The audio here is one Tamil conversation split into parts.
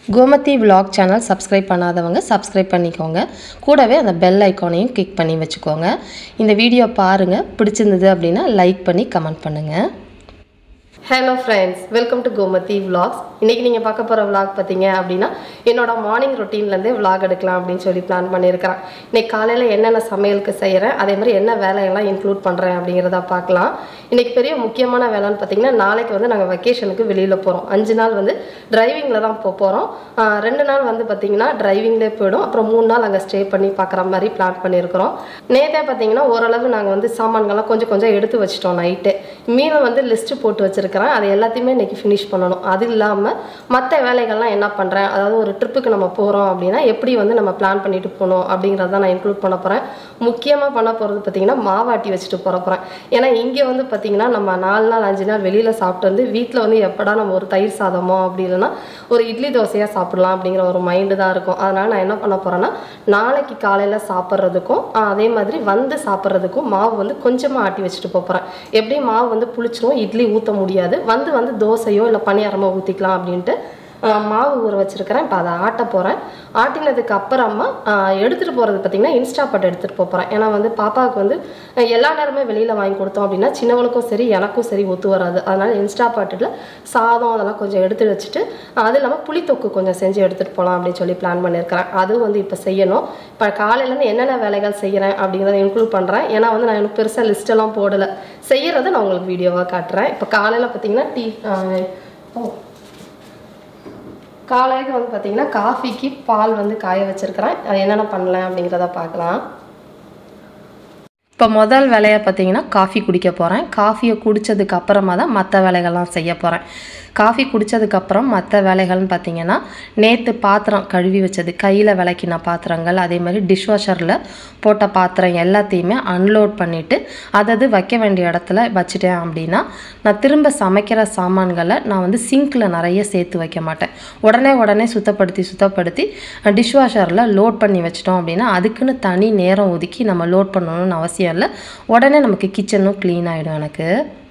கோமதி vlog சேனல் சப்ஸ்கிரைப் பண்ணாதவங்க சப்ஸ்கிரைப் பண்ணிக்கோங்க. கூடவே அந்த பெல் ஐகானையும் கிளிக் பண்ணி வச்சுக்கோங்க. இந்த வீடியோ பாருங்க, பிடிச்சிருந்தது அப்படினா லைக் பண்ணி கமெண்ட் பண்ணுங்க. Hello friends, welcome to Gomati Vlogs. இன்னைக்கு நீங்க பார்க்க போற vlog பாத்தீங்க அப்படினா என்னோட மார்னிங் ரொட்டீன்ல இருந்தே vlog எடுக்கலாம் அப்படினு சொல்லி பிளான் பண்ணியிருக்கேன். இன்னைக்கு காலையில என்னென்ன சமையலுக்கு செய்யறேன், அதே மாதிரி என்ன வேலையெல்லாம் இன்க்ளூட் பண்றேன் அப்படிங்கறத பார்க்கலாம். இன்னைக்கு பெரிய முக்கியமான வேலைன்னு பாத்தீங்கன்னா நாளைக்கு வந்து நாங்க வெக்கேஷனுக்கு வெளியில போறோம். 5 நாள் வந்து டிரைவிங்ல தான் போறோம். 2 நாள் வந்து பாத்தீங்கன்னா டிரைவிங்லயே போய்டும். அப்புறம் 3 நாள் அங்க ஸ்டே பண்ணி பார்க்குற மாதிரி பிளான் பண்ணியிருக்கோம். நேத்தே பாத்தீங்கன்னா ஓரளவு நாங்க வந்து சாமான்கள்லாம் கொஞ்சம் எடுத்து வச்சிட்டோம் நைட்டு. மீன் வந்து லிஸ்ட் போட்டு வச்சிருக்கேன். அது எல்லாத்தையுமே இன்னைக்கு ஃபினிஷ் பண்ணணும். அது இல்லாம மற்ற வேலைகள்லாம் என்ன பண்றேன், அதாவது ஒரு ட்ரிப்புக்கு நம்ம போறோம் அப்படின்னா எப்படி வந்து நம்ம பிளான் பண்ணிட்டு போகணும் அப்படிங்கறத நான் இன்க்ளூட் பண்ண போறேன். முக்கியமா பண்ண போறது பாத்தீங்கன்னா மாவாட்டி வச்சுட்டு போறேன். ஏன்னா இங்க வந்து பாத்தீங்கன்னா நம்ம 4 நாள் 5 நாள் வெளியில சாப்பிட்டு வந்து வீட்டில் வந்து எப்படா நம்ம ஒரு தயிர் சாதமோ அப்படி இல்லைன்னா ஒரு இட்லி தோசையா சாப்பிடலாம் அப்படிங்கிற ஒரு மைண்டு தான் இருக்கும். அதனால நான் என்ன பண்ண போறேன்னா நாளைக்கு காலையில சாப்பிட்றதுக்கும் அதே மாதிரி வந்து சாப்பிட்றதுக்கும் மாவு வந்து கொஞ்சமா ஆட்டி வச்சுட்டு போறேன். எப்படி மாவு வந்து புளிச்சிரும், இட்லி ஊற்ற முடியாது, வந்து தோசையோ இல்லை பணியாரமோ ஊற்றிக்கலாம் அப்படின்ட்டு மாவு ஊற வச்சிருக்கிறேன். இப்போ அதை ஆட்ட போகிறேன். ஆட்டினதுக்கு அப்புறமா எடுத்துகிட்டு போகிறது பார்த்திங்கன்னா இன்ஸ்டாபாட் எடுத்துகிட்டு போகிறேன். ஏன்னா வந்து பாப்பாவுக்கு வந்து எல்லா நேரமே வெளியில் வாங்கி கொடுத்தோம் அப்படின்னா சின்னவளுக்கும் சரி எனக்கும் சரி ஒத்து வராது. அதனால் இன்ஸ்டாபாட்டில் சாதம் அதெல்லாம் கொஞ்சம் எடுத்து வச்சுட்டு அது இல்லாமல் புளித்தொக்கு கொஞ்சம் செஞ்சு எடுத்துகிட்டு போகலாம் அப்படின்னு சொல்லி பிளான் பண்ணியிருக்கிறேன். அதுவும் வந்து இப்போ செய்யணும். இப்போ காலையிலேருந்து என்னென்ன வேலைகள் செய்கிறேன் அப்படிங்கிறத இன்க்ளூட் பண்ணுறேன். ஏன்னா வந்து நான் எனக்கு பெருசாக லிஸ்ட்டெல்லாம் போடலை. செய்கிறத நான் உங்களுக்கு வீடியோவாக காட்டுறேன். இப்போ காலையில் பார்த்திங்கன்னா காலையில் வந்து பார்த்தீங்கன்னா காஃபிக்கு பால் வந்து காய வச்சிருக்கிறேன். அது என்னென்ன பண்ணலாம் அப்படிங்கிறத பார்க்கலாம். இப்போ முதல் வேலையை பார்த்தீங்கன்னா காஃபி குடிக்க போகிறேன். காஃபியை குடித்ததுக்கு அப்புறமா தான் மற்ற வேலைகள்லாம் செய்ய போகிறேன். காஃபி குடித்ததுக்கப்புறம் மற்ற வேலைகள்னு பார்த்தீங்கன்னா நேற்று பாத்திரம் கழுவி வச்சது, கையில் விளக்கின பாத்திரங்கள், அதே மாதிரி டிஷ்வாஷரில் போட்ட பாத்திரம் எல்லாத்தையுமே அன்லோட் பண்ணிவிட்டு அதாவது வைக்க வேண்டிய இடத்துல வச்சுட்டேன் அப்படின்னா நான் திரும்ப சமைக்கிற சாமான்களை நான் வந்து சிங்கில் நிறைய சேர்த்து வைக்க மாட்டேன். உடனே சுத்தப்படுத்தி டிஷ்வாஷரில் லோட் பண்ணி வச்சிட்டோம் அப்படின்னா அதுக்குன்னு தனி நேரம் ஒதுக்கி நம்ம லோட் பண்ணணும்னு அவசியம் இல்லை. உடனே நமக்கு கிச்சனும் க்ளீன் ஆகிடும் எனக்கு.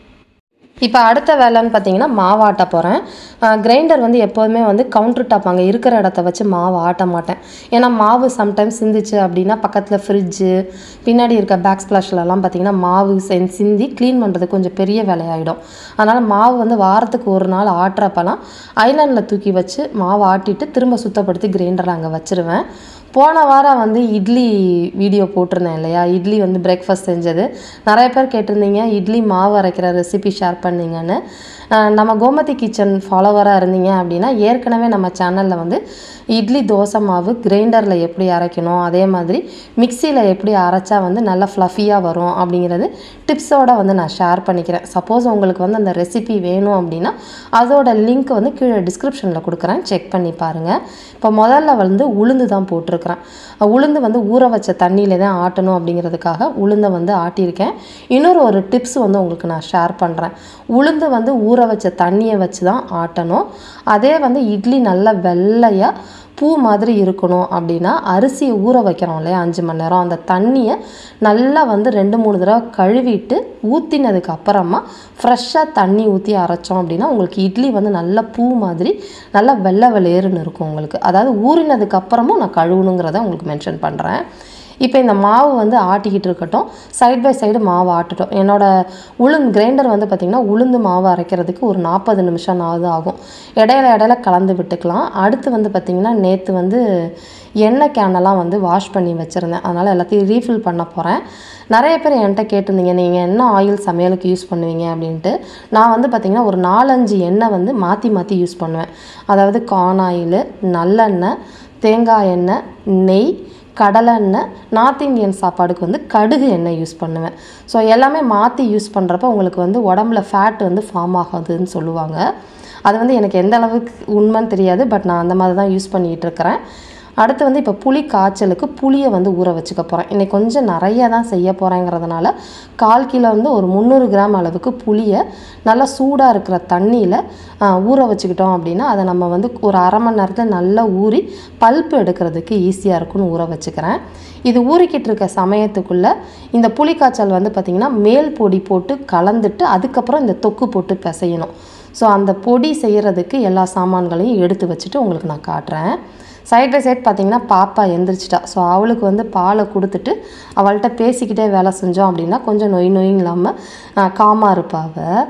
இப்போ அடுத்த வேலைன்னு பார்த்தீங்கன்னா மாவு ஆட்ட போகிறேன். கிரைண்டர் வந்து எப்போதுமே வந்து கவுண்டர் டாப் அங்கே இருக்கிற இடத்த வச்சு மாவு ஆட்ட மாட்டேன். ஏன்னா மாவு சம்டைம்ஸ் சிந்திச்சு அப்படின்னா பக்கத்தில் ஃப்ரிட்ஜு பின்னாடி இருக்க பேக் ஸ்ப்ளாஷ்லலாம் பார்த்திங்கன்னா மாவு சிந்தி க்ளீன் பண்ணுறது கொஞ்சம் பெரிய வேலையாகிடும். அதனால் மாவு வந்து வாரத்துக்கு ஒரு நாள் ஆட்டுறப்பெல்லாம் ஐலாண்டில் தூக்கி வச்சு மாவு ஆட்டிட்டு திரும்ப சுத்தப்படுத்தி கிரைண்டரில் அங்கே வச்சுருவேன். போன வாரம் வந்து இட்லி வீடியோ போட்டிருந்தேன் இல்லையா, இட்லி வந்து பிரேக்ஃபாஸ்ட் செஞ்சது. நிறைய பேர் கேட்டிருந்தீங்க இட்லி மாவு அரைக்கிற ரெசிபி ஷேர் பண்ணிங்கன்னு. நம்ம கோமதி கிச்சன் ஃபாலோவராக இருந்தீங்க அப்படின்னா ஏற்கனவே நம்ம சேனலில் வந்து இட்லி தோசை மாவு கிரைண்டரில் எப்படி அரைக்கணும், அதே மாதிரி மிக்சியில் எப்படி அரைச்சா வந்து நல்லா ஃப்ளஃபியாக வரும் அப்படிங்கிறது டிப்ஸோடு வந்து நான் ஷேர் பண்ணிக்கிறேன். சப்போஸ் உங்களுக்கு வந்து அந்த ரெசிபி வேணும் அப்படின்னா அதோட லிங்க் வந்து கீழே டிஸ்கிரிப்ஷனில் கொடுக்குறேன், செக் பண்ணி பாருங்கள். இப்போ முதல்ல வந்து உளுந்து தான் போட்டிருக்கிறேன். உளுந்து வந்து ஊற வச்ச தண்ணியில் தான் ஆட்டணும் அப்படிங்கிறதுக்காக உளுந்தை வந்து ஆட்டியிருக்கேன். ஒரு டிப்ஸ் வந்து உங்களுக்கு நான் ஷேர் பண்ணுறேன். உளுந்து வந்து ஊற வச்ச தண்ணியை வச்சு தான் ஆட்டணும். அதே வந்து இட்லி நல்லா வெள்ளையாக பூ மாதிரி இருக்கணும் அப்படின்னா அரிசியை ஊற வைக்கிறோம் இல்லையா 5 மணி நேரம், அந்த தண்ணியை நல்லா வந்து 2-3 தடவை கழுவிட்டு ஊற்றினதுக்கு அப்புறமா ஃப்ரெஷ்ஷாக தண்ணி ஊற்றி அரைச்சோம் அப்படின்னா உங்களுக்கு இட்லி வந்து நல்லா பூ மாதிரி நல்லா வெள்ளை வெளேறுன்னு இருக்கும் உங்களுக்கு. அதாவது ஊறினதுக்கு அப்புறமும் நான் கழுவணுங்கிறத உங்களுக்கு மென்ஷன் பண்ணுறேன். இப்போ இந்த மாவு வந்து ஆட்டிக்கிட்டு இருக்கட்டும், சைட் பை சைடு மாவு ஆட்டட்டும். என்னோடய கிரைண்டர் வந்து பார்த்திங்கன்னா உளுந்து மாவு அரைக்கிறதுக்கு ஒரு 40 நிமிஷம் ஆகும். இடையில கலந்து விட்டுக்கலாம். அடுத்து வந்து பார்த்திங்கன்னா நேற்று வந்து எண்ணெய் கேனெல்லாம் வந்து வாஷ் பண்ணி வச்சுருந்தேன். அதனால் எல்லாத்தையும் ரீஃபில் பண்ண போகிறேன். நிறைய பேர் என்கிட்ட கேட்டிருந்தீங்க நீங்கள் என்ன ஆயில் சமையலுக்கு யூஸ் பண்ணுவீங்க அப்படின்ட்டு. நான் வந்து பார்த்திங்கன்னா ஒரு 4-5 எண்ணெய் வந்து மாற்றி யூஸ் பண்ணுவேன். அதாவது கார்ன் ஆயில், நல்லெண்ணெய், தேங்காய் எண்ணெய், நெய், கடலை எண்ணெய், நார்த் இந்தியன் சாப்பாடுக்கு வந்து கடுகு எண்ணெய் யூஸ் பண்ணுவேன். ஸோ எல்லாமே மாற்றி யூஸ் பண்ணுறப்ப உங்களுக்கு வந்து உடம்புல ஃபேட் வந்து ஃபார்ம் ஆகாதுன்னு சொல்லுவாங்க. அது வந்து எனக்கு எந்த அளவுக்கு உண்மைன்னு தெரியாது, பட் நான் அந்த மாதிரி தான் யூஸ் பண்ணிகிட்டு இருக்கிறேன். அடுத்து வந்து இப்போ புளி காய்ச்சலுக்கு புளியை வந்து ஊற வச்சுக்க போகிறேன். இன்றைக்கி கொஞ்சம் நிறையா தான் செய்ய போகிறேங்கிறதுனால 1/4 கிலோ வந்து ஒரு 300 கிராம் அளவுக்கு புளியை நல்லா சூடாக இருக்கிற தண்ணியில் ஊற வச்சுக்கிட்டோம் அப்படின்னா அதை நம்ம வந்து ஒரு அரை மணி நேரத்தில் நல்லா ஊறி பல்ப்பு எடுக்கிறதுக்கு ஈஸியாக இருக்குன்னு ஊற வச்சுக்கிறேன். இது ஊறிக்கிட்டு இருக்க சமயத்துக்குள்ளே இந்த புளி காய்ச்சல் வந்து பார்த்திங்கன்னா மேல் பொடி போட்டு கலந்துட்டு அதுக்கப்புறம் இந்த தொக்கு போட்டு பிசையணும். ஸோ அந்த பொடி செய்கிறதுக்கு எல்லா சாமான்களையும் எடுத்து வச்சுட்டு உங்களுக்கு நான் காட்டுறேன். சைட் பை சைட் பார்த்திங்கன்னா பாப்பா எந்திரிச்சிட்டா. ஸோ அவளுக்கு வந்து பாலை கொடுத்துட்டு அவள்கிட்ட பேசிக்கிட்டே வேலை செஞ்சோம் அப்படின்னா கொஞ்சம் நொய் இல்லாமல் காமாக இருப்பாள் அவள்.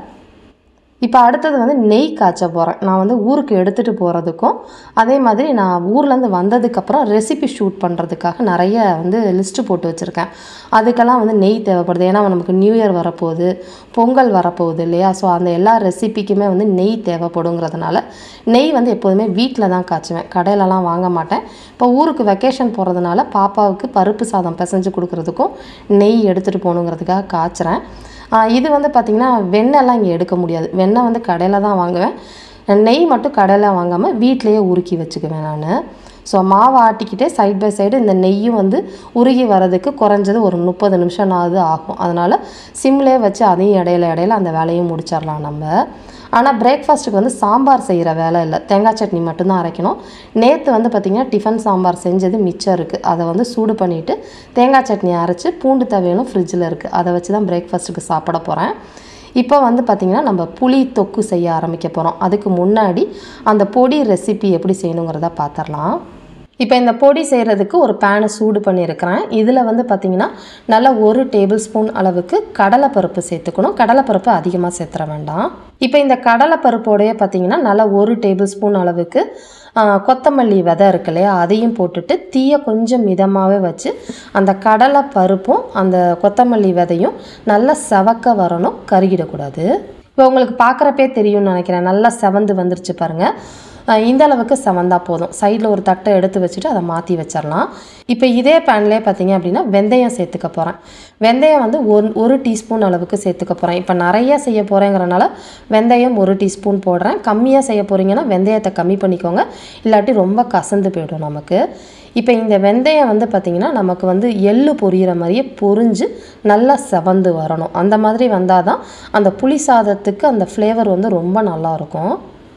இப்போ அடுத்தது வந்து நெய் காய்ச்ச போகிறேன். நான் வந்து ஊருக்கு எடுத்துகிட்டு போகிறதுக்கும் அதே மாதிரி நான் ஊர்லேருந்து வந்ததுக்கப்புறம் ரெசிபி ஷூட் பண்ணுறதுக்காக நிறைய வந்து லிஸ்ட்டு போட்டு வச்சுருக்கேன். அதுக்கெல்லாம் வந்து நெய் தேவைப்படுது. ஏன்னா நமக்கு நியூ இயர் வரப்போகுது, பொங்கல் வரப்போகுது இல்லையா? ஸோ அந்த எல்லா ரெசிபிக்குமே வந்து நெய் தேவைப்படுங்கிறதுனால நெய் வந்து எப்போதுமே வீட்டில் தான் காய்ச்சுவேன், கடையிலலாம் வாங்க மாட்டேன். இப்போ ஊருக்கு வெக்கேஷன் போகிறதுனால பாப்பாவுக்கு பருப்பு சாதம் பிசைஞ்சு கொடுக்குறதுக்கும் நெய் எடுத்துகிட்டு போகணுங்கிறதுக்காக காய்ச்சுறேன். இது வந்து பார்த்திங்கன்னா வெண்ணெய்லாம் இங்கே எடுக்க முடியாது. வெண்ணெய் வந்து கடையில் தான் வாங்குவேன். நெய் மட்டும் கடையில் வாங்காமல் வீட்டிலையே உருக்கி வச்சுக்குவேன் நான். ஸோ மாவை ஆட்டிக்கிட்டே சைட் பை சைடு இந்த நெய்யும் வந்து உருகி வரதுக்கு குறைஞ்சது ஒரு 30 நிமிஷம்னாவது ஆகும். அதனால் சிம்லேயே வச்சு அதையும் இடையில அந்த வேலையும் முடிச்சிடலாம் நம்ம. ஆனால் பிரேக்ஃபாஸ்ட்டுக்கு வந்து சாம்பார் செய்கிற வேலை இல்லை, தேங்காய் சட்னி மட்டும்தான் அரைக்கணும். நேற்று வந்து பார்த்திங்கன்னா டிஃபன் சாம்பார் செஞ்சது மிச்சம் இருக்குது. அதை வந்து சூடு பண்ணிவிட்டு தேங்காய் சட்னி அரைச்சி பூண்டு தவையலும் ஃப்ரிட்ஜில் இருக்குது. அதை வச்சு தான் பிரேக்ஃபாஸ்ட்டுக்கு சாப்பிட போகிறேன். இப்போ வந்து பார்த்திங்கன்னா நம்ம புளி தொக்கு செய்ய ஆரம்பிக்க போகிறோம். அதுக்கு முன்னாடி அந்த பொடி ரெசிபி எப்படி செய்யணுங்கிறத பார்த்துடலாம். இப்போ இந்த பொடி செய்கிறதுக்கு ஒரு பேனை சூடு பண்ணியிருக்கிறேன். இதில் வந்து பார்த்திங்கன்னா நல்லா 1 டேபிள் ஸ்பூன் அளவுக்கு கடலைப்பருப்பு சேர்த்துக்கணும். கடலைப்பருப்பு அதிகமாக சேர்த்துற வேண்டாம். இப்போ இந்த கடலைப்பருப்போடைய பார்த்திங்கன்னா நல்லா 1 டேபிள் ஸ்பூன் அளவுக்கு கொத்தமல்லி விதை இருக்கு இல்லையா, அதையும் போட்டுட்டு தீயை கொஞ்சம் மிதமாகவே வச்சு அந்த கடலைப்பருப்பும் அந்த கொத்தமல்லி விதையும் நல்லா செவக்க வரணும், கருகிடக்கூடாது. இப்போ உங்களுக்கு பார்க்குறப்பே தெரியும்னு நினைக்கிறேன், நல்லா செவந்து வந்துருச்சு பாருங்கள். இந்த அளவுக்கு செவந்தால் போதும். சைடில் ஒரு தட்டை எடுத்து வச்சுட்டு அதை மாற்றி வச்சிடலாம். இப்போ இதே பேன்லேயே பார்த்திங்க அப்படின்னா வெந்தயம் சேர்த்துக்க போகிறேன். வெந்தயம் வந்து 1 டீஸ்பூன் அளவுக்கு சேர்த்துக்க போகிறேன். இப்போ நிறையா செய்ய போகிறேங்கிறனால வெந்தயம் 1 டீஸ்பூன் போடுறேன். கம்மியாக செய்ய போகிறீங்கன்னா வெந்தயத்தை கம்மி பண்ணிக்கோங்க, இல்லாட்டி ரொம்ப கசந்து போய்டும் நமக்கு. இப்போ இந்த வெந்தயம் வந்து பார்த்திங்கன்னா நமக்கு வந்து எள்ளு பொரியிற மாதிரியே பொரிஞ்சு நல்லா செவந்து வரணும். அந்த மாதிரி வந்தால் தான் அந்த புளி சாதத்துக்கு அந்த ஃப்ளேவர் வந்து ரொம்ப நல்லாயிருக்கும்.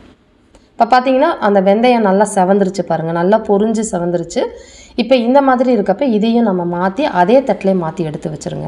இப்போ பார்த்திங்கன்னா அந்த வெந்தயம் நல்லா செவந்துருச்சு பாருங்கள், நல்லா பொரிஞ்சு செவந்துருச்சு. இப்போ இந்த மாதிரி இருக்கப்போ இதையும் நம்ம மாற்றி அதே தட்டிலே மாற்றி எடுத்து வச்சுருங்க.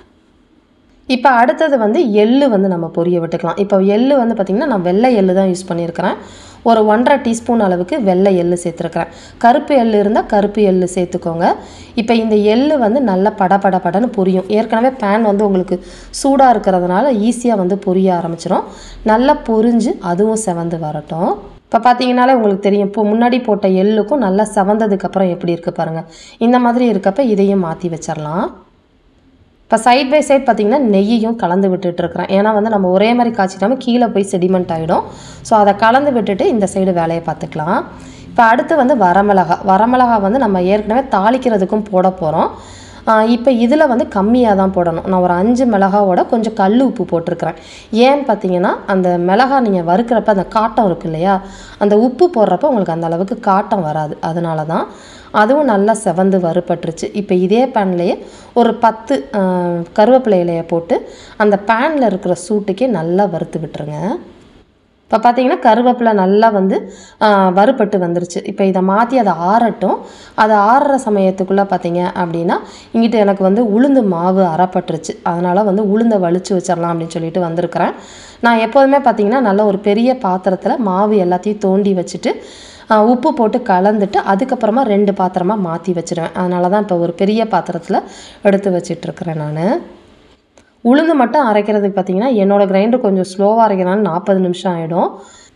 இப்போ அடுத்தது வந்து எள்ளு வந்து நம்ம பொரிய விட்டுக்கலாம். இப்போ எள்ளு வந்து பார்த்திங்கன்னா நான் வெள்ளை எள்ளு தான் யூஸ் பண்ணியிருக்கிறேன். ஒரு 1.5 டீஸ்பூன் அளவுக்கு வெள்ளை எள்ளு சேர்த்துருக்கிறேன். கருப்பு எள்ளு இருந்தால் கருப்பு எள்ளு சேர்த்துக்கோங்க. இப்போ இந்த எள்ளு வந்து நல்லா படன்னு பொரியும். ஏற்கனவே பேன் வந்து உங்களுக்கு சூடாக இருக்கிறதுனால ஈஸியாக வந்து பொரிய ஆரம்பிச்சிடும். நல்லா பொரிஞ்சு அதுவும் செவந்து வரட்டும். இப்போ பார்த்தீங்கன்னாலே உங்களுக்கு தெரியும், இப்போ முன்னாடி போட்ட எள்ளுக்கும் நல்லா செவந்ததுக்கப்புறம் எப்படி இருக்குது பாருங்கள். இந்த மாதிரி இருக்கப்போ இதையும் மாற்றி வச்சிடலாம். இப்போ சைட் பை சைட் பார்த்திங்கன்னா நெய்யையும் கலந்து விட்டுட்டுருக்குறேன். ஏன்னா வந்து நம்ம ஒரே மாதிரி காய்ச்சிட்டாமல் கீழே போய் செடிமெண்ட் ஆகிடும். ஸோ அதை கலந்து விட்டுட்டு இந்த சைடு வேலையை பார்த்துக்கலாம். இப்போ அடுத்து வந்து வரமிளகா வந்து நம்ம ஏற்கனவே தாளிக்கிறதுக்கும் போட போகிறோம். இப்போ இதில் வந்து கம்மியாக தான் போடணும். நான் ஒரு 5 மிளகாவோட கொஞ்சம் கல் உப்பு போட்டிருக்கிறேன். ஏன்னு பார்த்தீங்கன்னா அந்த மிளகா நீங்கள் வறுக்கிறப்ப அந்த காட்டம் இருக்குது இல்லையா, அந்த உப்பு போடுறப்ப உங்களுக்கு அந்த அளவுக்கு காட்டம் வராது. அதனால தான். அதுவும் நல்லா செவந்து வறுபட்டுருச்சு. இப்போ இதே பேன்லேயே ஒரு 10 கருவேப்பிலை இலையை போட்டு அந்த பேனில் இருக்கிற சூட்டுக்கே நல்லா வறுத்து விட்டுருங்க. இப்போ பார்த்தீங்கன்னா கருவேப்பிலை நல்லா வந்து வறுபட்டு வந்துருச்சு. இப்போ இதை மாற்றி அதை ஆறட்டும். அதை ஆறுற சமயத்துக்குள்ளே பார்த்தீங்க அப்படின்னா இங்கிட்ட எனக்கு வந்து உளுந்து மாவு அரைப்பட்டுருச்சு. அதனால் வந்து உளுந்தை வலிச்சு வச்சிடலாம் அப்படின்னு சொல்லிட்டு வந்திருக்கிறேன். நான் எப்போதுமே பார்த்தீங்கன்னா நல்ல ஒரு பெரிய பாத்திரத்தில் மாவு எல்லாத்தையும் தோண்டி வச்சுட்டு உப்பு போட்டு கலந்துட்டு அதுக்கப்புறமா 2 பாத்திரமாக மாற்றி வச்சுருவேன். அதனால தான் இப்போ ஒரு பெரிய பாத்திரத்தில் எடுத்து வச்சிட்ருக்கிறேன் நான். உளுந்து மட்டும் அரைக்கிறதுக்கு பார்த்திங்கன்னா என்னோடய கிரைண்டர் கொஞ்சம் ஸ்லோவாக அரைக்கிறனால 40 நிமிஷம் ஆகிடும்.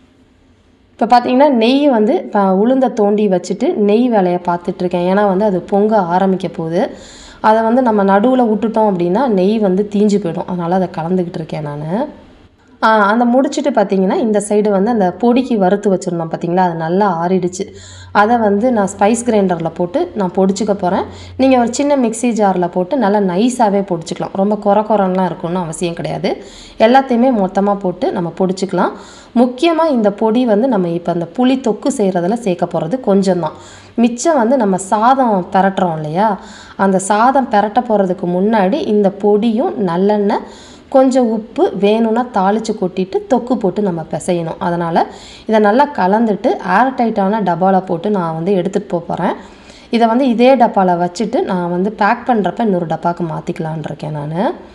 இப்போ பார்த்திங்கன்னா நெய் வந்து இப்போ உளுந்தை தோண்டி வச்சுட்டு நெய் வேலையை பார்த்துட்ருக்கேன். ஏன்னா வந்து அது பொங்க ஆரம்பிக்க போகுது. அதை வந்து நம்ம நடுவில் விட்டுட்டோம் அப்படின்னா நெய் வந்து தீஞ்சு போயிடும். அதனால் அதை கலந்துக்கிட்டு இருக்கேன் நான். அந்த முடிச்சுட்டு பார்த்திங்கன்னா இந்த சைடு வந்து அந்த பொடிக்கு வறுத்து வச்சுருந்தோம் பார்த்திங்களா, அது நல்லா ஆறிடுச்சு. அதை வந்து நான் ஸ்பைஸ் கிரைண்டரில் போட்டு நான் பொடிச்சிக்க போகிறேன். நீங்கள் ஒரு சின்ன மிக்ஸி ஜாரில் போட்டு நல்லா நைஸாகவே பொடிச்சிக்கலாம். ரொம்ப குறலாம் இருக்குன்னு அவசியம் கிடையாது. எல்லாத்தையுமே மொத்தமாக போட்டு நம்ம பொடிச்சிக்கலாம். முக்கியமாக இந்த பொடி வந்து நம்ம இப்போ அந்த புளி தொக்கு செய்கிறதுல சேர்க்க போகிறது கொஞ்சம் தான். மிச்சம் வந்து நம்ம சாதம் பெரட்டுறோம் இல்லையா, அந்த சாதம் பெரட்ட போகிறதுக்கு முன்னாடி இந்த பொடியும் நல்லெண்ணெய் கொஞ்சம் உப்பு வேணும்னா தாளித்து கொட்டிட்டு தொக்கு போட்டு நம்ம பிசையணும். அதனால் இதை நல்லா கலந்துட்டு ஏர் டைட்டான டப்பாவில் போட்டு நான் வந்து எடுத்துகிட்டு போகிறேன். இதை வந்து இதே டப்பாவில் வச்சுட்டு நான் வந்து பேக் பண்ணுறப்ப இன்னொரு டப்பாவுக்கு மாற்றிக்கலான் இருக்கேன் நான்.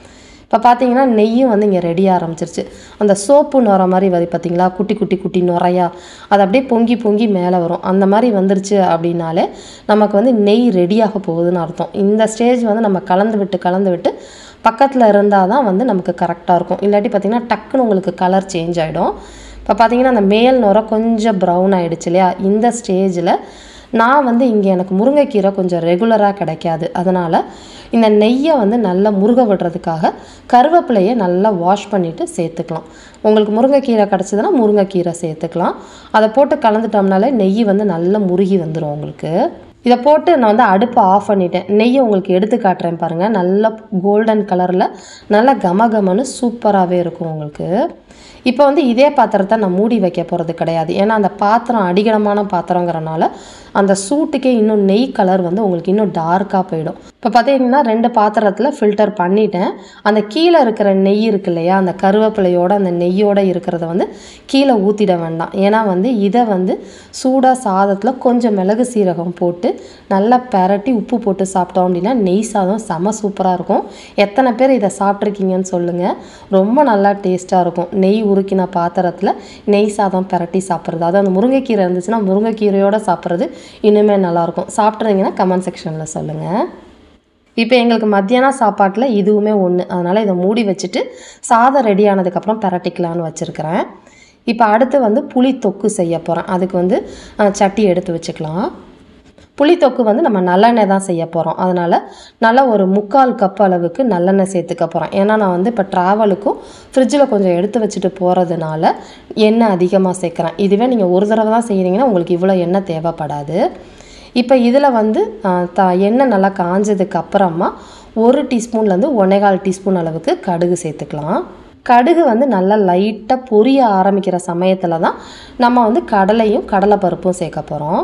இப்போ பார்த்தீங்கன்னா நெய்யும் வந்து இங்கே ரெடி ஆரம்பிச்சிருச்சு. அந்த சோப்பு நுர மாதிரி வருது பார்த்தீங்களா, குட்டி குட்டி குட்டி நுரையா, அது அப்படியே பொங்கி பொங்கி மேலே வரும். அந்த மாதிரி வந்துருச்சு அப்படின்னாலே நமக்கு வந்து நெய் ரெடியாக போகுதுன்னு அர்த்தம். இந்த ஸ்டேஜ் வந்து நம்ம கலந்து விட்டு பக்கத்தில் இருந்தால் தான் வந்து நமக்கு கரெக்டாக இருக்கும். இல்லாட்டி பார்த்திங்கன்னா டக்குன்னு உங்களுக்கு கலர் சேஞ்ச் ஆகிடும். இப்போ பார்த்திங்கன்னா அந்த மேல் நுர கொஞ்சம் ப்ரௌன் ஆகிடுச்சு இல்லையா, இந்த ஸ்டேஜில் நான் வந்து இங்கே எனக்கு முருங்கைக்கீரை கொஞ்சம் ரெகுலராக கிடைக்காது. அதனால் இந்த நெய்யை வந்து நல்லா முருக விடுறதுக்காக கருவேப்பிலையை நல்லா வாஷ் பண்ணிவிட்டு சேர்த்துக்கலாம். உங்களுக்கு முருங்கைக்கீரை கிடச்சிதுன்னா முருங்கைக்கீரை சேர்த்துக்கலாம். அதை போட்டு கலந்துட்டோம்னாலே நெய் வந்து நல்லா முருகி வந்துடும் உங்களுக்கு. இதை போட்டு நான் வந்து அடுப்பை ஆஃப் பண்ணிட்டேன். நெய்யை உங்களுக்கு எடுத்து காட்டுறேன் பாருங்கள். நல்ல கோல்டன் கலரில் நல்லா கமகமன்னு சூப்பராகவே இருக்கும் உங்களுக்கு. இப்போ வந்து இதே பாத்திரத்தை நான் மூடி வைக்க போகிறது கிடையாது. ஏன்னா அந்த பாத்திரம் அடிகனமான பாத்திரங்கிறனால அந்த சூட்டுக்கே இன்னும் நெய் கலர் வந்து உங்களுக்கு இன்னும் டார்க்காக போயிடும். இப்போ பார்த்தீங்கன்னா 2 பாத்திரத்தில் ஃபில்டர் பண்ணிட்டேன். அந்த கீழே இருக்கிற நெய் இருக்கு இல்லையா, அந்த கருவேப்பிலையோட அந்த நெய்யோடு இருக்கிறத வந்து கீழே ஊற்றிட வேண்டாம். ஏன்னா வந்து இதை வந்து சூடாக சாதத்தில் கொஞ்சம் மிளகு சீரகம் போட்டு நல்லா பெரட்டி உப்பு போட்டு சாப்பிட்டோம் அப்படின்னா நெய் சாதம் செம சூப்பராக இருக்கும். எத்தனை பேர் இதை சாப்பிட்ருக்கீங்கன்னு சொல்லுங்கள். ரொம்ப நல்லா டேஸ்ட்டாக இருக்கும். நெய் உருக்கின பாத்திரத்தில் நெய் சாதம் பெரட்டி சாப்பிட்றது, அதாவது அந்த முருங்கைக்கீரை இருந்துச்சுன்னா முருங்கைக்கீரையோடு சாப்பிட்றது இன்னுமே நல்லாயிருக்கும். சாப்பிட்றீங்கன்னா கமெண்ட் செக்ஷனில் சொல்லுங்கள். இப்போ எங்களுக்கு மத்தியானம் சாப்பாட்டில் இதுவுமே ஒன்று. அதனால் இதை மூடி வச்சுட்டு சாதம் ரெடி ஆனதுக்கப்புறம் பெரட்டிக்கலான்னு வச்சுருக்கிறேன். இப்போ அடுத்து வந்து புளி தொக்கு செய்ய போகிறேன். அதுக்கு வந்து சட்டி எடுத்து வச்சுக்கலாம். புளித்தொக்கு வந்து நம்ம நல்லெண்ணெய் தான் செய்ய போகிறோம். அதனால் நல்லா ஒரு 3/4 கப் அளவுக்கு நல்லெண்ணெய் சேர்த்துக்க போகிறேன். ஏன்னா நான் வந்து இப்போ ட்ராவலுக்கும் ஃப்ரிட்ஜில் கொஞ்சம் எடுத்து வச்சுட்டு போகிறதுனால எண்ணெய் அதிகமாக சேர்க்குறேன். இதுவே நீங்கள் ஒரு தடவை தான் செய்கிறீங்கன்னா உங்களுக்கு இவ்வளோ எண்ணெய் தேவைப்படாது. இப்போ இதில் வந்து எண்ணெய் நல்லா காஞ்சதுக்கு அப்புறமா 1 டீஸ்பூன்லேருந்து 1/4 டீஸ்பூன் அளவுக்கு கடுகு சேர்த்துக்கலாம். கடுகு வந்து நல்லா லைட்டாக பொரிய ஆரம்பிக்கிற சமயத்தில் தான் நம்ம வந்து கடலையும் கடலைப்பருப்பும் சேர்க்க போகிறோம்.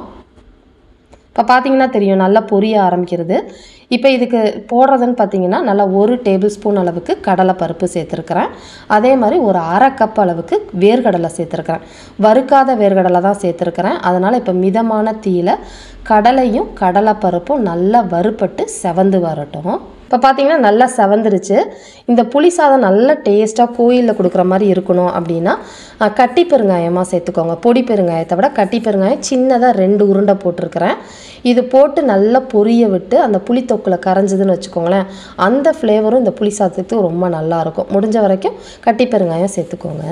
இப்போ பார்த்தீங்கன்னா தெரியும் நல்லா பொரிய ஆரம்பிக்கிறது. இப்போ இதுக்கு போடுறதுன்னு பார்த்தீங்கன்னா நல்லா 1 டேபிள் ஸ்பூன் அளவுக்கு கடலைப்பருப்பு சேர்த்துருக்குறேன். அதே மாதிரி ஒரு 1/2 கப் அளவுக்கு வேர்க்கடலை சேர்த்துருக்குறேன். வறுக்காத வேர்க்கடலை தான் சேர்த்துருக்குறேன். அதனால் இப்போ மிதமான தீயில் கடலையும் கடலைப்பருப்பும் நல்லா வறுபட்டு செவந்து வரட்டும். இப்போ பார்த்தீங்கன்னா நல்லா செவந்துருச்சு. இந்த புளி சாதம் நல்ல டேஸ்ட்டாக கோயிலில் கொடுக்குற மாதிரி இருக்கணும் அப்படின்னா கட்டி பெருங்காயமாக சேர்த்துக்கோங்க. பொடி பெருங்காயத்தை விட கட்டி பெருங்காயம் சின்னதாக 2 உருண்டை போட்டிருக்கிறேன். இது போட்டு நல்லா பொரிய விட்டு அந்த புளித்தொக்கில் கரைஞ்சதுன்னு வச்சுக்கோங்களேன், அந்த ஃப்ளேவரும் இந்த புளி சாதத்துக்கு ரொம்ப நல்லாயிருக்கும். முடிஞ்ச வரைக்கும் கட்டி பெருங்காயம் சேர்த்துக்கோங்க.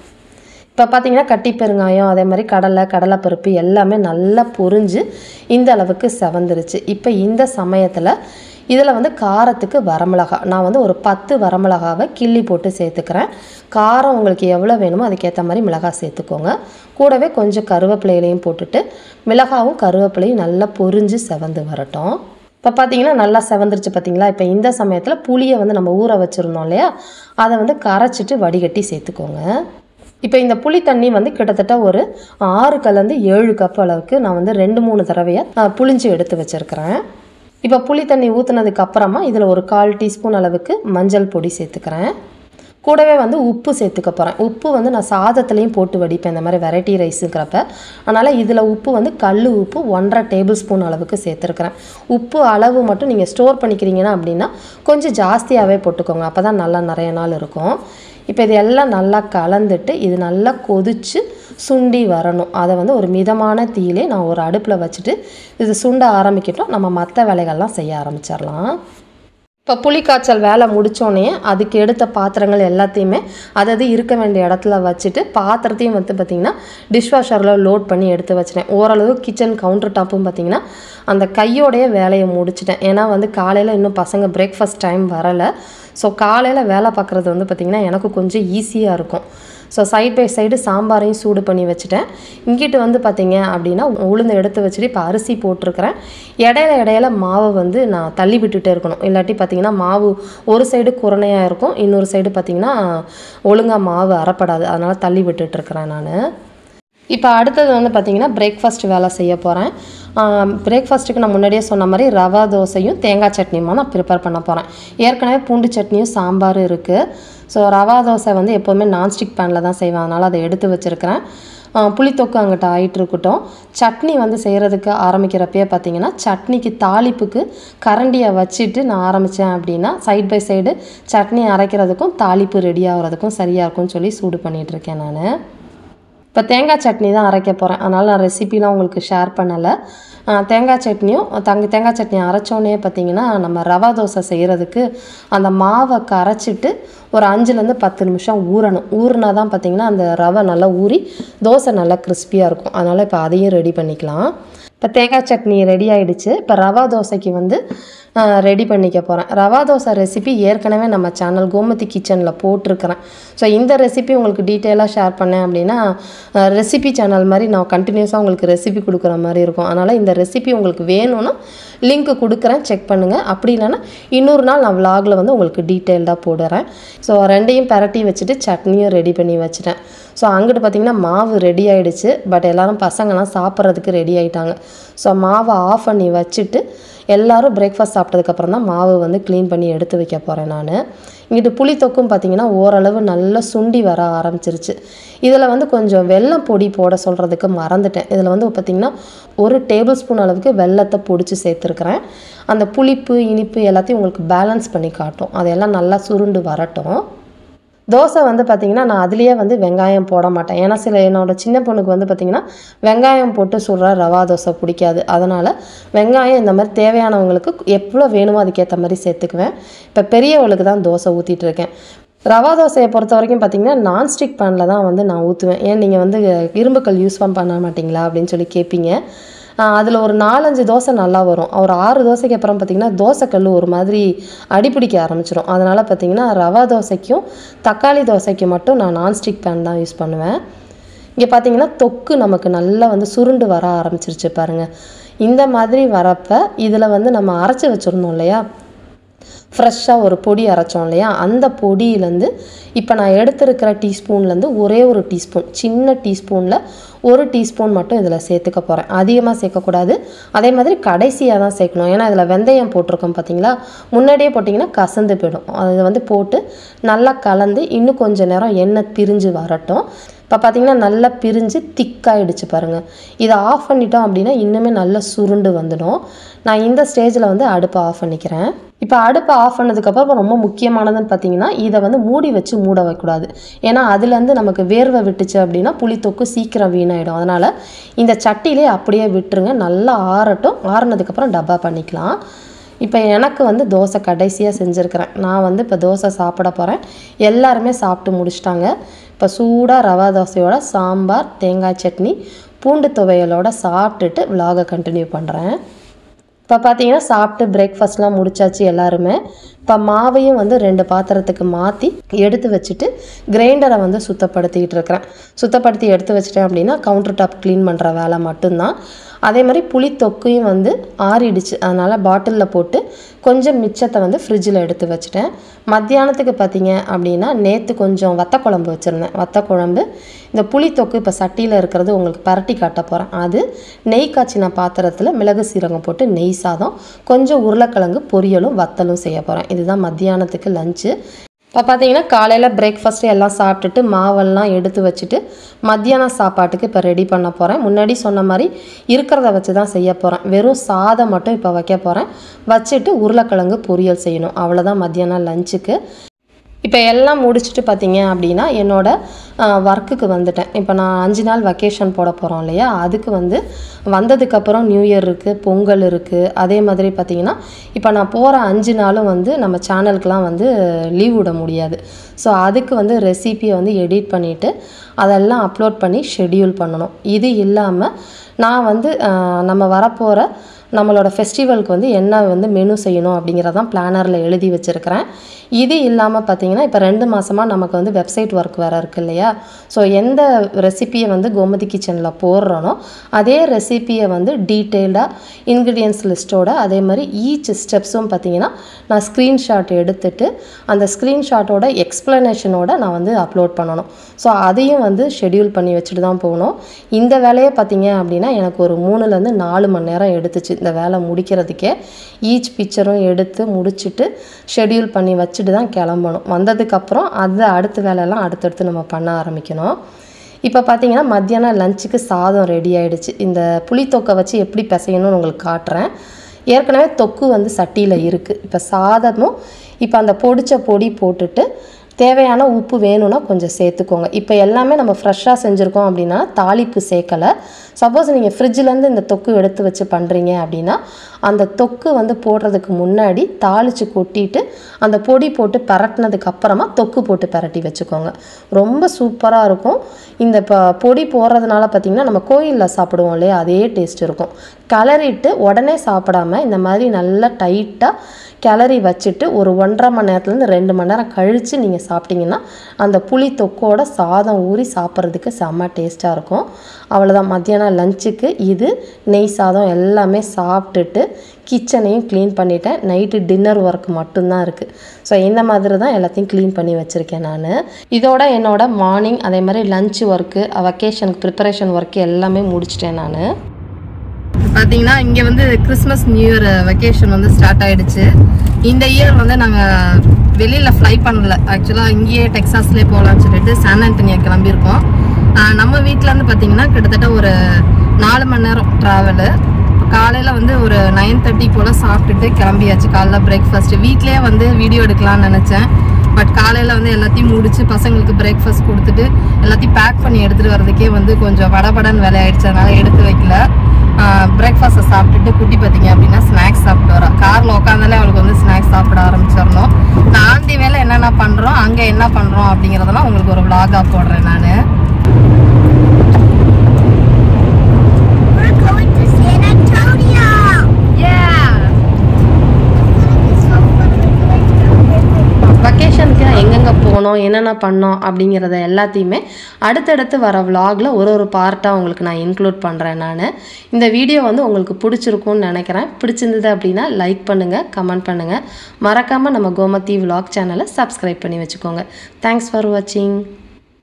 இப்போ பார்த்தீங்கன்னா கட்டி பெருங்காயம் அதே மாதிரி கடலைப்பருப்பு எல்லாமே நல்லா பொரிஞ்சு இந்த அளவுக்கு செவந்துருச்சு. இப்போ இந்த சமயத்தில் இதில் வந்து காரத்துக்கு வரமிளகா நான் வந்து ஒரு 10 வரமிளகாவை கிள்ளி போட்டு சேர்த்துக்கிறேன். காரம் உங்களுக்கு எவ்வளோ வேணுமோ அதுக்கேற்ற மாதிரி மிளகாய் சேர்த்துக்கோங்க. கூடவே கொஞ்சம் கருவேப்பிலையிலையும் போட்டுட்டு மிளகாவும் கருவேப்பிலையும் நல்லா பொரிஞ்சு செவந்து வரட்டும். இப்போ பார்த்தீங்கன்னா நல்லா செவந்துருச்சு பார்த்தீங்களா. இப்போ இந்த சமயத்தில் புளியை வந்து நம்ம ஊற வச்சுருந்தோம் இல்லையா, அதை வந்து கரைச்சிட்டு வடிகட்டி சேர்த்துக்கோங்க. இப்போ இந்த புளி தண்ணி வந்து கிட்டத்தட்ட ஒரு 6 கலந்து 7 கப் அளவுக்கு நான் வந்து 2-3 தடவையாக புளிஞ்சு எடுத்து வச்சுருக்கிறேன். இப்போ புளி தண்ணி ஊற்றுனதுக்கு அப்புறமா இதில் ஒரு 1/4 டீஸ்பூன் அளவுக்கு மஞ்சள் பொடி சேர்த்துக்கிறேன். கூடவே வந்து உப்பு சேர்த்துக்க போகிறேன். உப்பு வந்து நான் சாதத்துலேயும் போட்டு வடிப்பேன் இந்த மாதிரி வெரைட்டி ரைஸுங்கிறப்ப. அதனால் இதில் உப்பு வந்து கல் உப்பு 1/2 டேபிள் ஸ்பூன் அளவுக்கு சேர்த்துருக்குறேன். உப்பு அளவு மட்டும் நீங்கள் ஸ்டோர் பண்ணிக்கிறீங்கன்னா அப்படின்னா கொஞ்சம் ஜாஸ்தியாகவே போட்டுக்கோங்க. அப்போ தான் நல்லா நிறைய நாள் இருக்கும். இப்போ இது எல்லாம் நல்லா கலந்துட்டு இது நல்லா கொதித்து சுண்டி வரணும். அதை வந்து ஒரு மிதமான தீயிலே நான் ஒரு அடுப்பில் வச்சுட்டு இது சுண்ட ஆரம்பிக்கட்டும். நம்ம மற்ற வேலைகள்லாம் செய்ய ஆரம்பிச்சிடலாம். இப்போ புளிக்காய்ச்சல் வேலை முடித்தோடனே அதுக்கு எடுத்த பாத்திரங்கள் எல்லாத்தையுமே அதாவது இருக்க வேண்டிய இடத்துல வச்சுட்டு பாத்திரத்தையும் வந்து பார்த்திங்கன்னா டிஷ்வாஷரில் லோட் பண்ணி எடுத்து வச்சிட்டேன். ஓரளவு கிச்சன் கவுண்டர் டாப்பும் பார்த்திங்கன்னா அந்த கையோடைய வேலையை முடிச்சிட்டேன். ஏன்னா வந்து காலையில் இன்னும் பசங்க பிரேக்ஃபாஸ்ட் டைம் வரலை. ஸோ காலையில் வேலை பார்க்குறது வந்து பார்த்திங்கன்னா எனக்கு கொஞ்சம் ஈஸியாக இருக்கும். ஸோ சைட் பை சைடு சாம்பாரையும் சூடு பண்ணி வச்சுட்டேன். இங்கிட்டு வந்து பார்த்திங்க அப்படின்னா உளுந்து எடுத்து வச்சுட்டு இப்போ அரிசி போட்டிருக்கிறேன். இடையில மாவு வந்து நான் தள்ளி விட்டுட்டே இருக்கணும். இல்லாட்டி பார்த்திங்கன்னா மாவு ஒரு சைடு குறைனையாக இருக்கும், இன்னொரு சைடு பார்த்திங்கன்னா ஒழுங்காக மாவு அரைப்படாது. அதனால் தள்ளி விட்டுட்டுருக்கிறேன் நான். இப்போ அடுத்தது வந்து பார்த்திங்கன்னா பிரேக்ஃபாஸ்ட் வேலை செய்ய போகிறேன். பிரேக்ஃபாஸ்ட்டுக்கு நான் முன்னாடியே சொன்ன மாதிரி ரவா தோசையும் தேங்காய் சட்னியுமா நான் ப்ரிப்பேர் பண்ண போகிறேன். ஏற்கனவே பூண்டு சட்னியும் சாம்பாரும் இருக்குது. ஸோ ரவா தோசை வந்து எப்போவுமே நான்ஸ்டிக் பேனில் தான் செய்வேன். அதனால் அதை எடுத்து வச்சுருக்கிறேன். புளித்தொக்கு அங்கிட்ட ஆயிட்டு இருக்கட்டும். சட்னி வந்து செய்கிறதுக்கு ஆரம்பிக்கிறப்பயே பார்த்தீங்கன்னா சட்னிக்கு தாளிப்புக்கு கரண்டியை வச்சுட்டு நான் ஆரம்பித்தேன் அப்படின்னா சைட் பை சைடு சட்னி அரைக்கிறதுக்கும் தாளிப்பு ரெடி ஆகிறதுக்கும் சரியாக இருக்கும்னு சொல்லி சூடு பண்ணிகிட்ருக்கேன் நான். இப்போ தேங்காய் சட்னி தான் அரைக்க போகிறேன், அதனால் நான் ரெசிபிலாம் உங்களுக்கு ஷேர் பண்ணலை. தேங்காய் சட்னியும் தேங்காய் சட்னி அரைச்சோன்னே பார்த்திங்கன்னா நம்ம ரவா தோசை செய்கிறதுக்கு அந்த மாவை கரைச்சிட்டு ஒரு 5லேருந்து 10 நிமிஷம் ஊறணும். ஊறினா தான் பார்த்திங்கன்னா அந்த ரவை நல்லா ஊறி தோசை நல்லா கிறிஸ்பியாக இருக்கும். அதனால் இப்போ அதையும் ரெடி பண்ணிக்கலாம். இப்போ தேங்காய் சட்னி ரெடி ஆகிடுச்சு. இப்போ ரவா தோசைக்கு வந்து ரெடி பண்ணிக்க போகிறேன். ரவா தோசை ரெசிபி ஏற்கனவே நம்ம சேனல் கோமதி கிச்சனில் போட்டிருக்கிறேன். ஸோ இந்த ரெசிபி உங்களுக்கு டீட்டெயிலாக ஷேர் பண்ணேன் அப்படின்னா ரெசிபி சேனல் மாதிரி நான் கண்டினியூஸாக உங்களுக்கு ரெசிபி கொடுக்குற மாதிரி இருக்கும். அதனால் இந்த ரெசிபி உங்களுக்கு வேணும்னா லிங்க் கொடுக்குறேன், செக் பண்ணுங்கள். அப்படி இல்லைன்னா இன்னொரு நாள் நான் விலாகில் வந்து உங்களுக்கு டீட்டெயில்டாக போடுறேன். ஸோ ரெண்டையும் பரட்டி வச்சுட்டு சட்னியும் ரெடி பண்ணி வச்சுட்டேன். ஸோ அங்கிட்டு பார்த்திங்கன்னா மாவு ரெடி ஆகிடுச்சு. பட் எல்லோரும் பசங்கள்லாம் சாப்பிட்றதுக்கு ரெடி ஆகிட்டாங்க. ஸோ மாவை ஆஃப் பண்ணி வச்சுட்டு எல்லோரும் பிரேக்ஃபாஸ்ட் சாப்பிட்டதுக்கப்புறம் தான் மாவு வந்து க்ளீன் பண்ணி எடுத்து வைக்க போகிறேன் நான். இங்கிட்டு புளித்தொக்கும் பார்த்திங்கன்னா ஓரளவு நல்லா சுண்டி வர ஆரம்பிச்சிருச்சு. இதில் வந்து கொஞ்சம் வெல்லம் பொடி போட சொல்கிறதுக்கு மறந்துட்டேன். இதில் வந்து பார்த்திங்கன்னா 1 டேபிள் ஸ்பூன் அளவுக்கு வெல்லத்தை பொடிச்சு சேர்த்துருக்குறேன். அந்த புளிப்பு இனிப்பு எல்லாத்தையும் உங்களுக்கு பேலன்ஸ் பண்ணி காட்டும். அதையெல்லாம் நல்லா சுருண்டு வரட்டும். தோசை வந்து பார்த்திங்கன்னா நான் அதுலேயே வந்து வெங்காயம் போட மாட்டேன். ஏன்னா என்னோடய சின்ன பொண்ணுக்கு வந்து பார்த்திங்கன்னா வெங்காயம் போட்டு சுடுற ரவா தோசை பிடிக்காது. அதனால் வெங்காயம் இந்த மாதிரி தேவையானவங்களுக்கு எவ்வளோ வேணுமோ அதுக்கேற்ற மாதிரி சேர்த்துக்குவேன். இப்போ பெரியவளுக்கு தான் தோசை ஊற்றிட்டு இருக்கேன். ரவா தோசையை பொறுத்த வரைக்கும் பார்த்திங்கன்னா நான்ஸ்டிக் பேனில் தான் வந்து நான் ஊற்றுவேன். ஏன் நீங்கள் வந்து இரும்புக்கல் யூஸ் பண்ண மாட்டிங்களா அப்படின்னு சொல்லி கேட்பீங்க. அதில் ஒரு 4-5 தோசை நல்லா வரும். ஒரு 6 தோசைக்கு அப்புறம் பார்த்திங்கன்னா தோசைக்கல் ஒரு மாதிரி அடிப்பிடிக்க ஆரம்பிச்சிடும். அதனால் பார்த்திங்கன்னா ரவா தோசைக்கும் தக்காளி தோசைக்கு மட்டும் நான் நான்ஸ்டிக் பேன் தான் யூஸ் பண்ணுவேன். இங்கே பார்த்திங்கன்னா தொக்கு நமக்கு நல்லா வந்து சுருண்டு வர ஆரம்பிச்சிருச்சு பாருங்கள். இந்த மாதிரி வரப்போ இதில் வந்து நம்ம அரைச்சி வச்சுருந்தோம் இல்லையா, ஃப்ரெஷ்ஷாக ஒரு பொடி அரைச்சோம் இல்லையா, அந்த பொடியிலேருந்து இப்போ நான் எடுத்துருக்கிற டீஸ்பூன்லேருந்து ஒரே ஒரு டீஸ்பூன், சின்ன டீஸ்பூனில் 1 டீஸ்பூன் மட்டும் இதில் சேர்த்துக்க போகிறேன். அதிகமாக சேர்க்கக்கூடாது. அதே மாதிரி கடைசியாக தான் சேர்க்கணும். ஏன்னா இதில் வெந்தயம் போட்டிருக்கோம் பார்த்திங்களா, முன்னாடியே போட்டிங்கன்னா கசந்து போயிடும். அதை வந்து போட்டு நல்லா கலந்து இன்னும் கொஞ்சம் நேரம் எண்ணெய் பிரிஞ்சு வரட்டும். இப்போ பார்த்திங்கன்னா நல்லா பிரிஞ்சு திக்காயிடுச்சு பாருங்கள். இதை ஆஃப் பண்ணிட்டோம் அப்படின்னா இன்னுமே நல்லா சுருண்டு வந்துடும். நான் இந்த ஸ்டேஜில் வந்து அடுப்பை ஆஃப் பண்ணிக்கிறேன். இப்போ அடுப்பை ஆஃப் பண்ணதுக்கப்புறம் ரொம்ப முக்கியமானதுன்னு பார்த்திங்கன்னா இதை வந்து மூடி வச்சு மூட வைக்கக்கூடாது. ஏன்னா அதுலேருந்து நமக்கு வேர்வை விட்டுச்சு அப்படின்னா புளித்தொக்கு சீக்கிரம் வீணாயிடும். அதனால் இந்த சட்டியிலே அப்படியே விட்டுருங்க, நல்லா ஆறட்டும். ஆறுனதுக்கப்புறம் டப்பா பண்ணிக்கலாம். இப்போ எனக்கு வந்து தோசை கடைசியாக செஞ்சுருக்கிறேன். நான் வந்து இப்போ தோசை சாப்பிட போகிறேன். எல்லாருமே சாப்பிட்டு முடிச்சிட்டாங்க. இப்போ சூடாக ரவா தோசையோட சாம்பார், தேங்காய் சட்னி, பூண்டு துவையலோட சாப்பிட்டுட்டு விலாகை கண்டினியூ பண்ணுறேன். இப்போ பார்த்தீங்கன்னா சாப்பிட்டு பிரேக்ஃபாஸ்ட்லாம் முடிச்சாச்சு எல்லாருமே. இப்போ மாவையும் வந்து 2 பாத்திரத்துக்கு மாற்றி எடுத்து வச்சுட்டு கிரைண்டரை வந்து சுத்தப்படுத்திக்கிட்டு இருக்கிறேன். சுத்தப்படுத்தி எடுத்து வச்சிட்டேன் அப்படின்னா கவுண்டர் டாப் க்ளீன் பண்ணுற வேலை மட்டும்தான். அதே மாதிரி புளி தொக்கையும் வந்து ஆறிடுச்சு. அதனால் பாட்டிலில் போட்டு கொஞ்சம் மிச்சத்தை வந்து ஃப்ரிட்ஜில் எடுத்து வச்சுட்டேன். மத்தியானத்துக்கு பார்த்தீங்க அப்படின்னா நேற்று கொஞ்சம் வத்த குழம்பு வச்சுருந்தேன். வத்த குழம்பு இந்த புளி தொக்கு இப்போ சட்டியில் இருக்கிறது உங்களுக்கு பரட்டி காட்ட போகிறேன். அது நெய் காய்ச்சின பாத்திரத்தில் மிளகு சீரகம் போட்டு நெய் சாதம், கொஞ்சம் உருளைக்கிழங்கு பொரியலும் வத்தலும் செய்ய போகிறேன். இதுதான் மத்தியானத்துக்கு லஞ்சு. இப்போ பார்த்தீங்கன்னா காலையில் பிரேக்ஃபாஸ்ட்டு எல்லாம் சாப்பிட்டுட்டு மாவெல்லாம் எடுத்து வச்சுட்டு மத்தியான சாப்பாட்டுக்கு இப்போ ரெடி பண்ண போகிறேன். முன்னாடி சொன்ன மாதிரி இருக்கிறத வச்சு தான் செய்ய போகிறேன். வெறும் சாதம் மட்டும் இப்போ வைக்க போகிறேன். வச்சுட்டு உருளைக்கிழங்கு பொரியல் செய்யணும். அவ்வளோதான் மத்தியானம் லஞ்சுக்கு. இப்போ எல்லாம் முடிச்சுட்டு பார்த்தீங்க அப்படின்னா என்னோடய ஒர்க்குக்கு வந்துட்டேன். இப்போ நான் 5 நாள் வெக்கேஷன் போட போகிறோம் இல்லையா, அதுக்கு வந்து வந்ததுக்கப்புறம் நியூ இயர் இருக்குது, பொங்கல் இருக்குது. அதே மாதிரி பார்த்திங்கன்னா இப்போ நான் போகிற 5 நாளும் வந்து நம்ம சேனலுக்கெலாம் வந்து லீவ் விட முடியாது. ஸோ அதுக்கு வந்து ரெசிபியை வந்து எடிட் பண்ணிவிட்டு அதெல்லாம் அப்லோட் பண்ணி ஷெட்யூல் பண்ணணும். இது இல்லாமல் நான் வந்து நம்ம வரப்போகிற நம்மளோட ஃபெஸ்டிவலுக்கு வந்து என்ன வந்து மெனு செய்யணும் அப்படிங்கிறதான் பிளானரில் எழுதி வச்சுருக்கிறேன். இது இல்லாமல் பார்த்திங்கன்னா இப்போ 2 மாதமாக நமக்கு வந்து வெப்சைட் ஒர்க் வேறு இருக்குது இல்லையா. ஸோ எந்த ரெசிப்பியை வந்து கோமதி கிச்சனில் போடுறனோ அதே ரெசிப்பியை வந்து டீட்டெயில்டாக இன்க்ரீடியன்ஸ் லிஸ்ட்டோட அதே மாதிரி ஈச் ஸ்டெப்ஸும் பார்த்திங்கன்னா நான் ஸ்க்ரீன்ஷாட் எடுத்துகிட்டு அந்த ஸ்க்ரீன்ஷாட்டோட எக்ஸ்ப்ளனேஷனோட நான் வந்து அப்லோட் பண்ணணும். ஸோ அதையும் வந்து ஷெட்யூல் பண்ணி வச்சுட்டு தான் போகணும். இந்த வேலையை பார்த்திங்க அப்படின்னா எனக்கு ஒரு 3லேருந்து 4 மணி நேரம் எடுத்துச்சு இந்த வேலை முடிக்கிறதுக்கே. ஈச் பிக்சரும் எடுத்து முடிச்சுட்டு ஷெட்யூல் பண்ணி வச்சுட்டு தான் கிளம்பணும். வந்ததுக்கப்புறம் அதை அடுத்த வேலையெல்லாம் அடுத்தடுத்து நம்ம பண்ண ஆரம்பிக்கணும். இப்போ பார்த்தீங்கன்னா மத்தியானம் லஞ்சுக்கு சாதம் ரெடி ஆகிடுச்சு. இந்த புளித்தொக்கை வச்சு எப்படி பிசையணும்னு உங்களுக்கு காட்டுறேன். ஏற்கனவே தொக்கு வந்து சட்டியில் இருக்குது. இப்போ சாதமும் இப்போ அந்த பொடிச்ச பொடி போட்டுட்டு தேவையான உப்பு வேணும்னா கொஞ்சம் சேர்த்துக்கோங்க. இப்போ எல்லாமே நம்ம ஃப்ரெஷ்ஷாக செஞ்சுருக்கோம் அப்படின்னா தாளிப்பு சேர்க்கலை. சப்போஸ் நீங்கள் ஃப்ரிட்ஜிலேருந்து இந்த தொக்கு எடுத்து வச்சு பண்ணுறீங்க அப்படின்னா அந்த தொக்கு வந்து போடுறதுக்கு முன்னாடி தாளித்து கொட்டிட்டு அந்த பொடி போட்டு பரட்டினதுக்கு அப்புறமா தொக்கு போட்டு பரட்டி வச்சுக்கோங்க. ரொம்ப சூப்பராக இருக்கும். இந்த பொடி போடுறதுனால பார்த்திங்கன்னா நம்ம கோயிலில் சாப்பிடுவோம் இல்லையா, அதே டேஸ்ட் இருக்கும். கிளறிட்டு உடனே சாப்பிடாம இந்த மாதிரி நல்லா டைட்டாக கிளறி வச்சுட்டு ஒரு 1.5 மணி நேரத்துலேருந்து 2 மணி நேரம் கழித்து நீங்கள் சாப்பிட்டிங்கன்னா அந்த புளி தொக்கோட சாதம் ஊறி சாப்பிட்றதுக்கு செம்ம டேஸ்ட்டாக இருக்கும். அவ்வளோதான், மத்தியானம் லஞ்சுக்கு இது நெய் சாதம் எல்லாமே சாப்பிட்டுட்டு கிச்சனையும் க்ளீன் பண்ணிட்டேன். நைட்டு டின்னர் ஒர்க் மட்டும்தான் இருக்குது. ஸோ இந்த மாதிரி தான் எல்லாத்தையும் க்ளீன் பண்ணி வச்சுருக்கேன் நான். இதோட என்னோட மார்னிங் அதே மாதிரி லஞ்ச் ஒர்க்கு, வெக்கேஷனுக்கு ப்ரிப்பரேஷன் ஒர்க்கு எல்லாமே முடிச்சிட்டேன் நான். பார்த்தீங்கன்னா இங்கே வந்து கிறிஸ்மஸ் நியூ இயர் வெக்கேஷன் வந்து ஸ்டார்ட் ஆகிடுச்சு. இந்த இயர் வந்து நாங்கள் வெளியில் ஃப்ளை பண்ணல. ஆக்சுவலாக இங்கேயே டெக்ஸாஸ்லேயே போகலான்னு சொல்லிட்டு சான் ஆண்டனியா கிளம்பியிருக்கோம். நம்ம வீட்டிலேருந்து பார்த்தீங்கன்னா கிட்டத்தட்ட ஒரு 4 மணி நேரம் ட்ராவலு. காலையில் வந்து ஒரு 9:30 போல் சாப்பிட்டுட்டு கிளம்பியாச்சு. காலைல பிரேக்ஃபாஸ்ட்டு வீட்லேயே வந்து வீடியோ எடுக்கலான்னு நினச்சேன். பட் காலையில் வந்து எல்லாத்தையும் முடிச்சு பசங்களுக்கு பிரேக்ஃபாஸ்ட் கொடுத்துட்டு எல்லாத்தையும் பேக் பண்ணி எடுத்துகிட்டு வரதுக்கே வந்து கொஞ்சம் வடபடன்னு வேலையாயிடுச்சு. அதனால் எடுத்து வைக்கல. பிரேக்ஃபாஸ்ட்டை சாப்பிட்டுட்டு குட்டி பார்த்தீங்க அப்படின்னா ஸ்நாக்ஸ் சாப்பிட்டு வரோம். காரில் உட்காந்தாலே அவளுக்கு வந்து ஸ்நாக்ஸ் சாப்பிட ஆரம்பிச்சிடணும். நான் ஆந்தி வேலை என்னென்ன பண்ணுறோம், அங்கே என்ன பண்ணுறோம் அப்படிங்கிறதெல்லாம் உங்களுக்கு ஒரு vlog-ஆ போடுறேன் நான். வெக்கேஷனுக்கு எங்கெங்கே போனோம், என்னென்ன பண்ணோம் அப்படிங்கிறத எல்லாத்தையுமே அடுத்தடுத்து வர vlogல ஒரு பார்ட்டாக உங்களுக்கு நான் இன்க்ளூட் பண்ணுறேன் நான். இந்த வீடியோ வந்து உங்களுக்கு பிடிச்சிருக்கும்னு நினைக்கிறேன். பிடிச்சிருந்தது அப்படின்னா லைக் பண்ணுங்கள், கமெண்ட் பண்ணுங்கள். மறக்காமல் நம்ம கோமதி vlog சேனலை சப்ஸ்கிரைப் பண்ணி வச்சுக்கோங்க. தேங்க்ஸ் ஃபார் வாட்சிங்.